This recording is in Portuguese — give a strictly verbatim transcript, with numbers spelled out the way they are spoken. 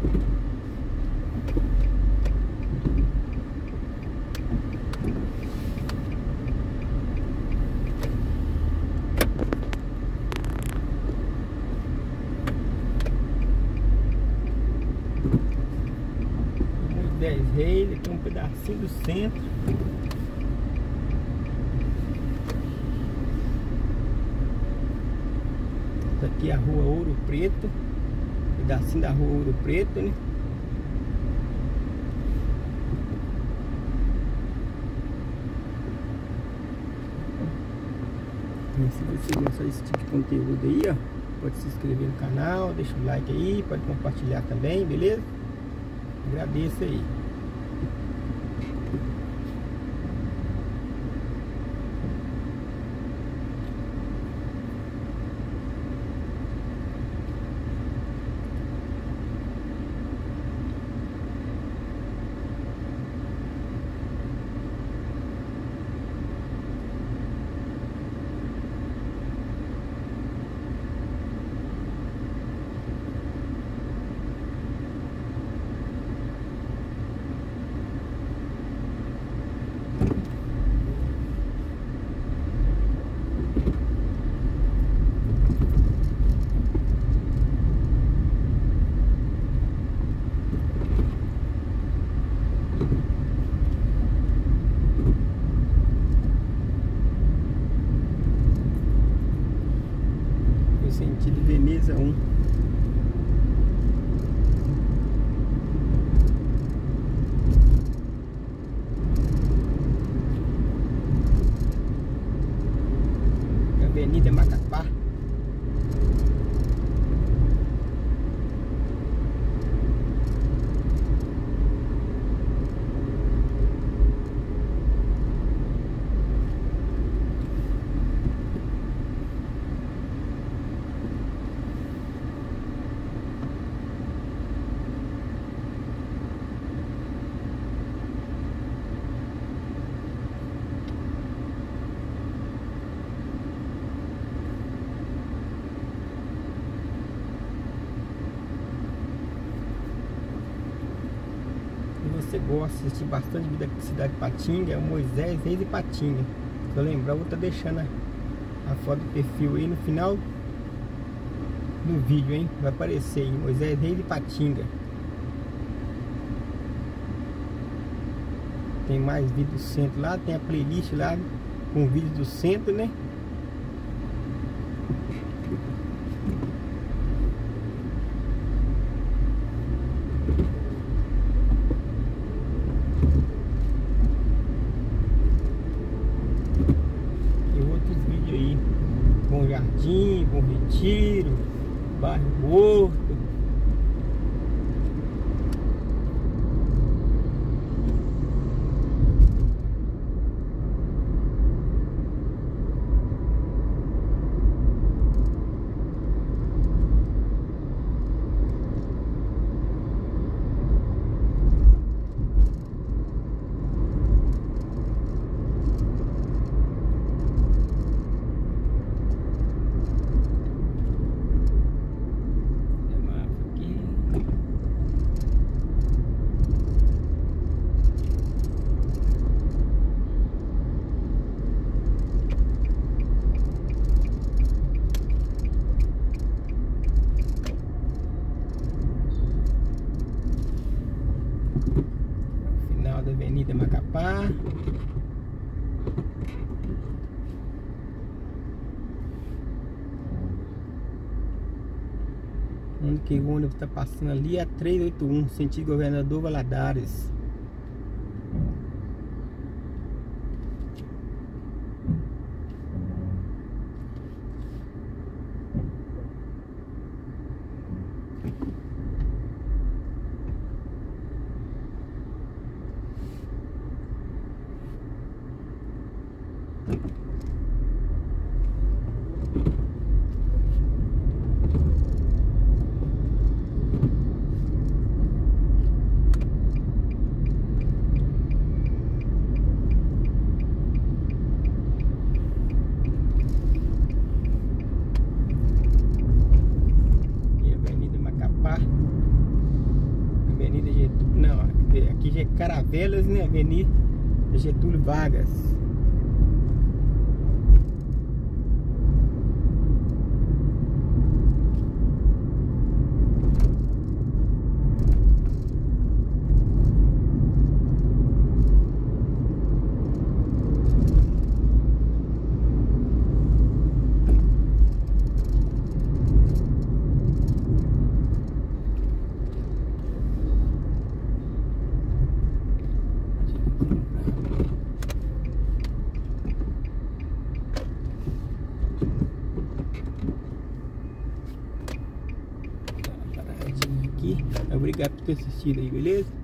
dez Reis, aqui um pedacinho do centro. Essa aqui é a rua Ouro Preto, pedacinho da rua Ouro Preto, né? E se você gostar desse tipo de conteúdo aí, ó, pode se inscrever no canal, deixa o like aí, pode compartilhar também, beleza? Agradeço aí. Sentido Veneza um. Avenida Macapá. Você gosta de assistir bastante Vida aqui da Cidade de Patinga, é o Moisés Reis de Patinga. Se eu lembrar, eu vou estar deixando a, a foto do perfil aí no final do vídeo, hein? Vai aparecer aí, Moisés Reis de Patinga. Tem mais vídeo do centro lá, tem a playlist lá com vídeo do centro, né? Bom Jardim, Bom Retiro, Bairro Horto. Da Avenida Macapá. Onde que o ônibus está passando ali é trezentos e oitenta e um, sentido Governador Valadares. E Avenida Macapá. ver. Aqui já é Caravelas, né? Avenida Getúlio Vargas. Obrigado por ter assistido aí, beleza?